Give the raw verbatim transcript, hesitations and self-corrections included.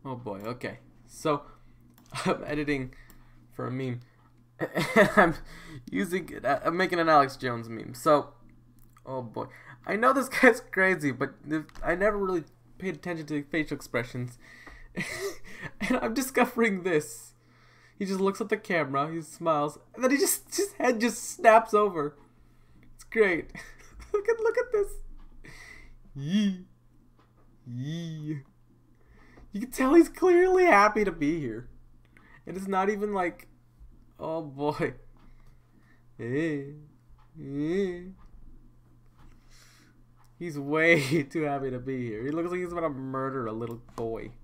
Oh boy, okay. So, I'm editing for a meme. And I'm using, I'm making an Alex Jones meme. So, oh boy. I know this guy's crazy, but I never really paid attention to facial expressions. And I'm discovering this. He just looks at the camera, he smiles, and then he just, his head just snaps over. It's great. look at, look at this. Yee. Yee. You can tell he's clearly happy to be here. And it's not even like, oh boy. Hey. Hey. He's way too happy to be here. He looks like he's about to murder a little boy.